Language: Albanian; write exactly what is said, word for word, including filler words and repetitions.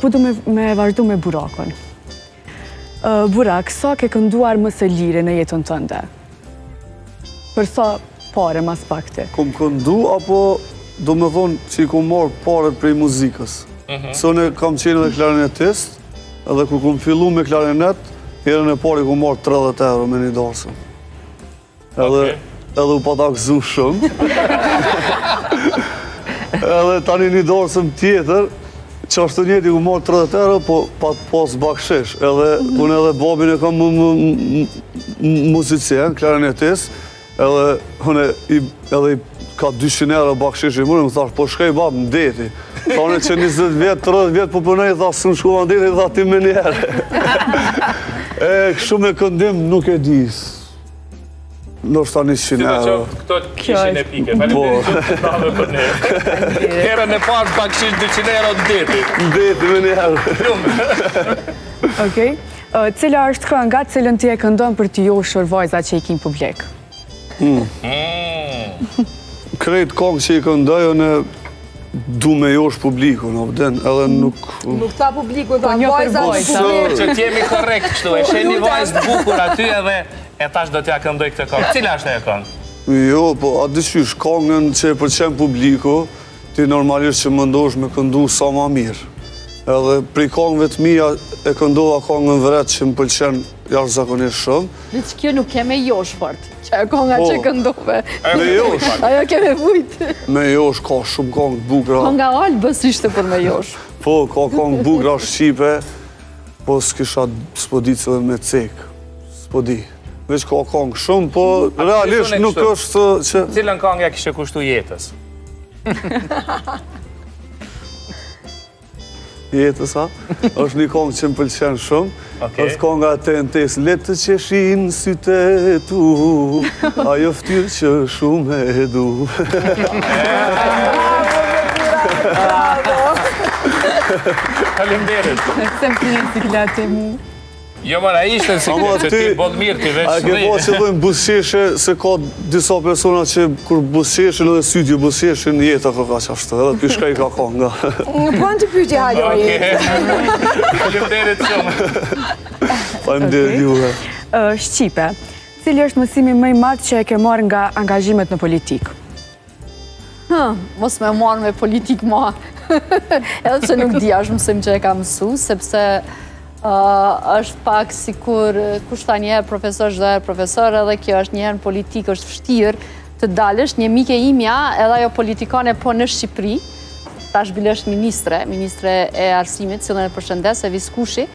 po du me vazhdu me Burakon. Burak, sa ke kënduar më së liri në jetën tënde? Për sa pare mas pakti? Kom këndu, apo do me thonë që i kom marrë pare prej muzikës. Se unë kam qenë edhe klarinetist, edhe kur kom fillu me klarinet, herën e pari kom marrë tridhjetë euro me një darsëm. Edhe u pata këzu shumë. Edhe tani një darsëm tjetër, që ashtë të njeti ku marrë tridhjetë euro, po pas bakshish. Edhe unë edhe babin e kam muzicien, klarinetist, edhe unë edhe ka dyqind euro bakshish i mërë, më thash, po shkej babë në deti. Thane që njëzet vjetë, tridhjetë vjetë, po përnej, tha, së në shkuva në deti, tha, ti me njerë. E, kështu me këndim nuk e disë. Nështë ta njëqind euro. Këto kishin e pike, falim dhe një që të tave për ne. Herën e parë bakshish dyqind euro në deti. Në deti me njerë. Okej. Cila është kënga cilën ti e këndon për t'i joshur vajzat që i kinë publik? Krejt këngë që i këndoj, unë du me josh publiku, në vden, edhe nuk... Nuk ta publiku, ta vajzat publik. Që t'jemi korekt kështu, e sheni vajzë të bukur aty edhe e tash do t'ja këndoj këtë këngë. Cila është e këngë? Jo, po, a dyqysh, këngën që e përqen publiku, ti normalisht që më ndosh me këndu sa ma mirë. Edhe pri këngëve të mija e këndova këngën vret që më pëlqen jashtë zakonisht shumë. Në që kjo nuk keme josh fort, që e kënga që këndove. Me josh. Ajo keme vujt. Me josh, ka shumë këngë të bukra. Kënga alë bës ishte për me josh. Po, ka këngë bukra shqipe, po s'kisha s'po di cilë me cek. S'po di. Veç ka këngë shumë, po realisht nuk është që... Cilën këngë ja kishe kushtu jetës? Jetës, a? është një kongë që më pëlqen shumë. është konga të entes, letë të qeshin syte tu, ajo ftyrë që shumë e du. Faleminderit. Se më pinë si klate mu. Jo, mara, ishte si që ti bodë mirë, ti veç A ke po që dojmë busqeshe, se ka disa persona që kur busqeshen edhe sytju busqeshen, jetë ako ka qashtë, edhe për shkaj ka konga. Në përnë të pyti haloje. Faleminderit shumë. Faleminderit juve. Shqipe, cili është mësimi më i madh që e ke marrë nga angazhimet në politikë? Mos me marrë me politikë ma. Edhe që nuk di është mësim që e ka mësu, sepse është pak si kur kushta njerë profesor, çdo herë profesor, edhe kjo është njerë në politikë, është vështirë të dalësh. Një mike imja, edhe ajo politikane po në Shqipëri, ta shbile është ministre, ministre e arsimit, cilën e përshëndes, e Viskushi,